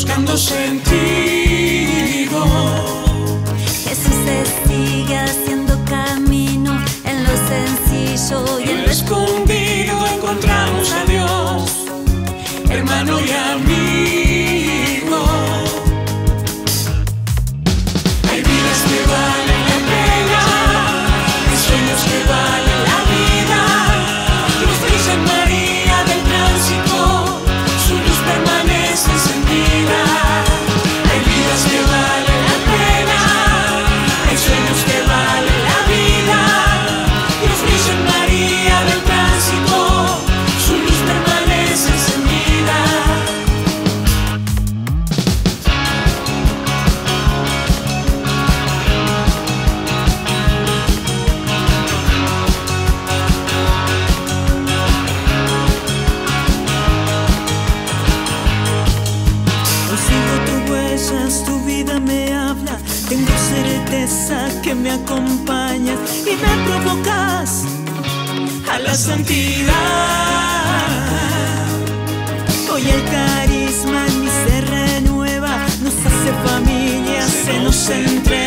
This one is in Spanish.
buscando sentido. Jesús se sigue haciendo camino en lo sencillo y en lo escondido encontramos a Dios, hermano y amigo. Hay vidas que valen la pena, hay sueños que valen la vida. Luz Virgen María del Tránsito, su luz permanece encendida. Hay vidas que valen la pena, hay sueños que valen la vida. Luz Virgen María del Tránsito, su luz permanece encendida. Hoy sigo tus huellas, tu vida me habla. Tengo certeza que me acompañas y me provocas A la santidad. Hoy el carisma en mí se renueva, nos hace familia, se nos entrega.